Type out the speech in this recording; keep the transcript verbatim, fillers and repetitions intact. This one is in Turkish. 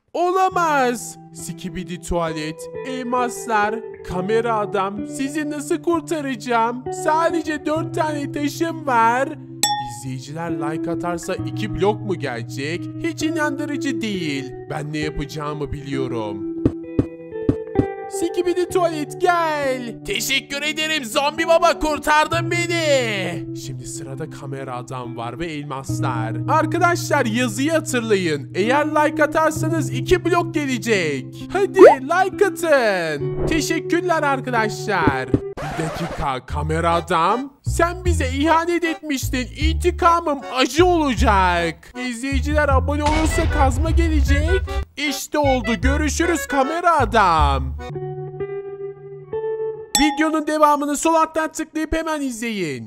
Olamaz. Skibidi tuvalet, elmaslar, kamera adam, sizi nasıl kurtaracağım? Sadece dört tane taşım var. İzleyiciler like atarsa iki blok mu gelecek? Hiç inandırıcı değil. Ben ne yapacağımı biliyorum. Skibidi tuvalet gel. Teşekkür ederim zombi baba, kurtardın beni. Şimdi sırada kamera adam var ve elmaslar. Arkadaşlar yazıyı hatırlayın. Eğer like atarsanız iki blok gelecek. Hadi like atın. Teşekkürler arkadaşlar. Bir dakika kamera adam. Sen bize ihanet etmiştin. İntikamım acı olacak. İzleyiciler abone olursa kazma gelecek. İşte oldu. Görüşürüz kamera adam. Videonun devamını sol alttan tıklayıp hemen izleyin.